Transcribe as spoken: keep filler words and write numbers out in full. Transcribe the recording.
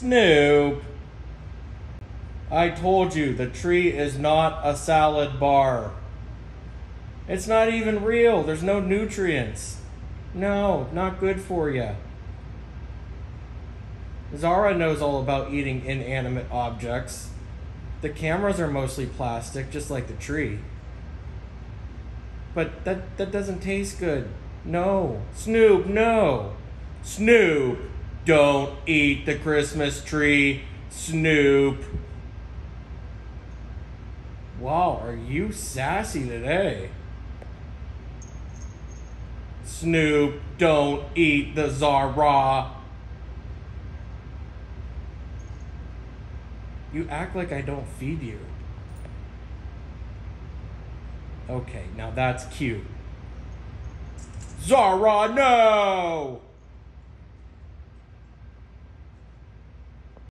Snoop. I told you, the tree is not a salad bar. It's not even real. There's no nutrients. No, not good for you. Zara knows all about eating inanimate objects. The cameras are mostly plastic, just like the tree. But that, that doesn't taste good. No. Snoop, no. Snoop, don't eat the Christmas tree. Snoop. Wow, are you sassy today? Snoop, don't eat the Zara. You act like I don't feed you. Okay, now that's cute. Zara, no!